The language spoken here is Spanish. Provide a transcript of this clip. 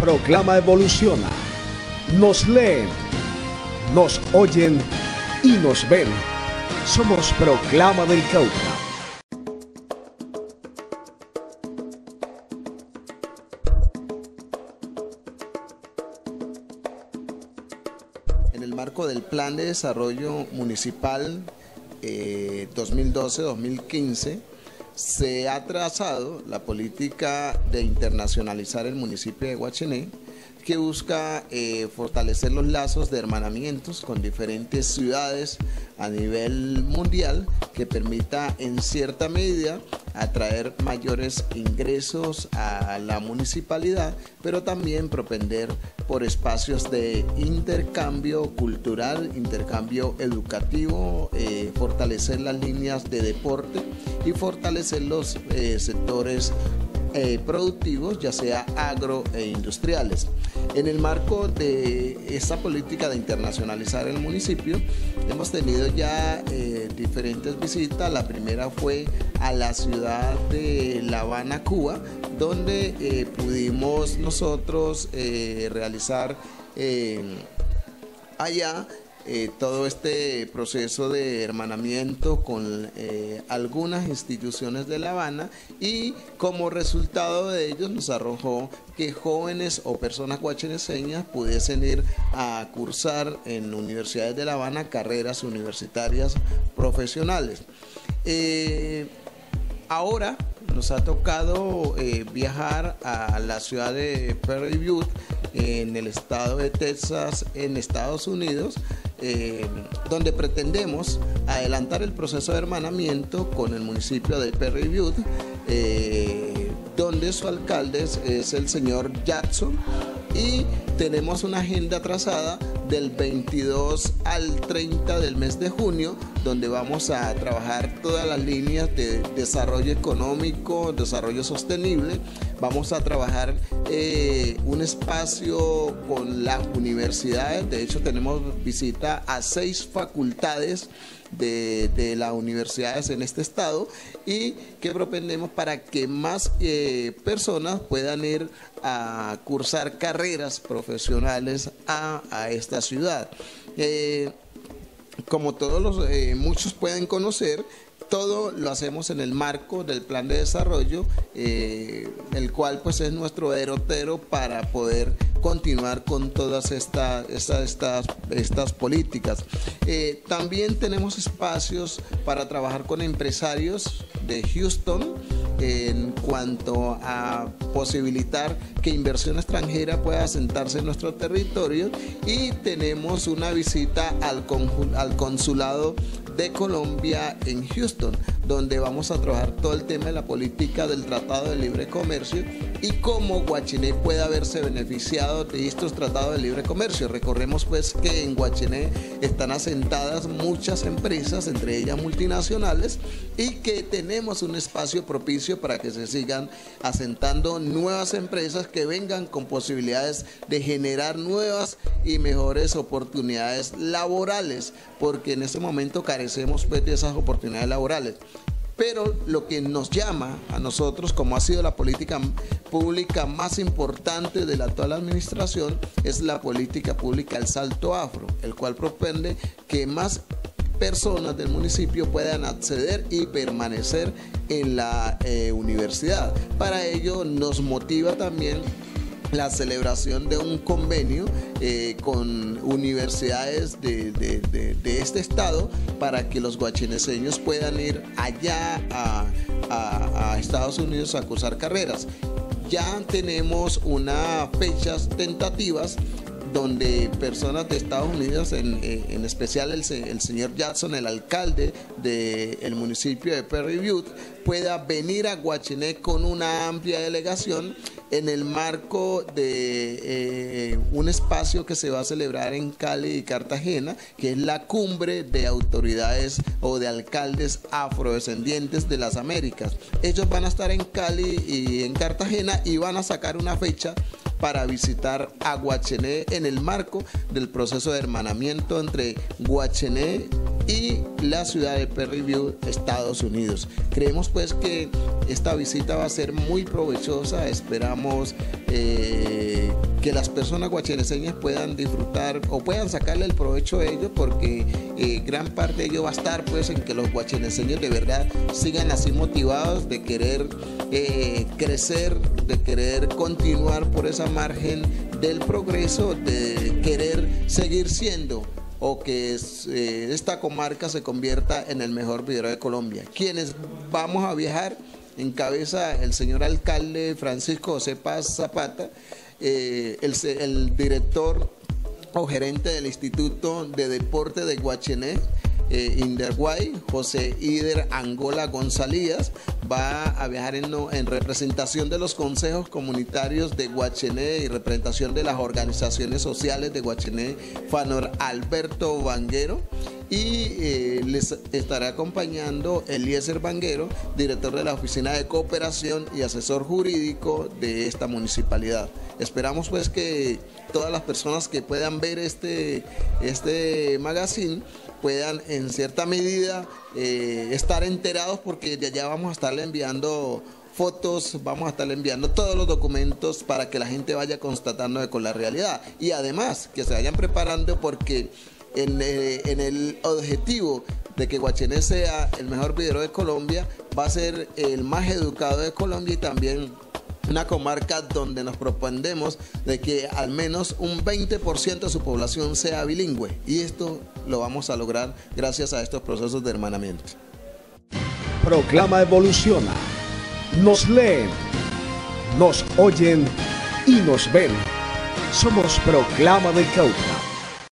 Proclama evoluciona. Nos leen, nos oyen y nos ven. Somos Proclama del Cauca. En el marco del Plan de Desarrollo Municipal 2012-2015, se ha trazado la política de internacionalizar el municipio de Guachené, que busca fortalecer los lazos de hermanamientos con diferentes ciudades a nivel mundial, que permita en cierta medida atraer mayores ingresos a la municipalidad, pero también propender por espacios de intercambio cultural, intercambio educativo, fortalecer las líneas de deporte y fortalecer los sectores productivos, ya sea agro e industriales. En el marco de esta política de internacionalizar el municipio, hemos tenido ya diferentes visitas. La primera fue a la ciudad de La Habana, Cuba, donde pudimos nosotros realizar allá todo este proceso de hermanamiento con algunas instituciones de La Habana, y como resultado de ellos nos arrojó que jóvenes o personas guacheneseñas pudiesen ir a cursar en universidades de La Habana carreras universitarias profesionales. Ahora nos ha tocado viajar a la ciudad de Prairie View, en el estado de Texas, en Estados Unidos, donde pretendemos adelantar el proceso de hermanamiento con el municipio de Prairie View, donde su alcalde es el señor Jackson, y tenemos una agenda trazada del 22 al 30 del mes de junio, donde vamos a trabajar todas las líneas de desarrollo económico, desarrollo sostenible. Vamos a trabajar un espacio con las universidades. De hecho, tenemos visita a 6 facultades de las universidades en este estado, y que propendemos para que más personas puedan ir a cursar carreras profesionales a esta ciudad. Como muchos pueden conocer, todo lo hacemos en el marco del plan de desarrollo, el cual pues es nuestro derrotero para poder continuar con todas estas políticas. También tenemos espacios para trabajar con empresarios de Houston en cuanto a posibilitar que inversión extranjera pueda asentarse en nuestro territorio, y tenemos una visita al consulado de Colombia en Houston, donde vamos a trabajar todo el tema de la política del Tratado de Libre Comercio y cómo Guachené puede haberse beneficiado de estos tratados de libre comercio. Recordemos pues que en Guachené están asentadas muchas empresas, entre ellas multinacionales, y que tenemos un espacio propicio para que se sigan asentando nuevas empresas que vengan con posibilidades de generar nuevas y mejores oportunidades laborales, porque en este momento carecemos pues de esas oportunidades laborales. Pero lo que nos llama a nosotros, como ha sido la política pública más importante de la actual administración, es la política pública del Salto Afro, el cual propende que más personas del municipio puedan acceder y permanecer en la universidad. Para ello nos motiva también la celebración de un convenio con universidades de este estado, para que los guacheneseños puedan ir allá a Estados Unidos a cursar carreras. Ya tenemos unas fechas tentativas donde personas de Estados Unidos, en especial el señor Jackson, el alcalde del municipio de Prairie View, pueda venir a Guachené con una amplia delegación en el marco de un espacio que se va a celebrar en Cali y Cartagena, que es la cumbre de autoridades o de alcaldes afrodescendientes de las Américas. Ellos van a estar en Cali y en Cartagena, y van a sacar una fecha para visitar a Guachené en el marco del proceso de hermanamiento entre Guachené y la ciudad de Prairie View, Estados Unidos. Creemos pues que esta visita va a ser muy provechosa. Esperamos que las personas guacheneseñas puedan disfrutar o puedan sacarle el provecho a ello, porque gran parte de ello va a estar pues en que los guacheneseños de verdad sigan así motivados de querer crecer, de querer continuar por esa margen del progreso, de querer seguir siendo o que esta comarca se convierta en el mejor vidrio de Colombia. Quienes vamos a viajar, encabeza el señor alcalde Francisco José Paz Zapata, el director o gerente del Instituto de Deporte de Guachené, Inderguay, José Ider Angola González, va a viajar en representación de los consejos comunitarios de Guachené y representación de las organizaciones sociales de Guachené, Fanor Alberto Vanguero, y les estará acompañando Eliezer Vanguero, director de la Oficina de Cooperación y asesor jurídico de esta municipalidad. Esperamos pues que todas las personas que puedan ver este magazine puedan en cierta medida estar enterados, porque ya vamos a estarle enviando fotos, vamos a estarle enviando todos los documentos para que la gente vaya constatando con la realidad, y además que se vayan preparando, porque en el objetivo de que Guachené sea el mejor vidrio de Colombia, va a ser el más educado de Colombia y también una comarca donde nos propondemos de que al menos un 20% de su población sea bilingüe, y esto lo vamos a lograr gracias a estos procesos de hermanamiento. Proclama evoluciona. Nos leen, nos oyen y nos ven. Somos Proclama del Cauca.